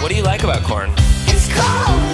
What do you like about corn? It's cold.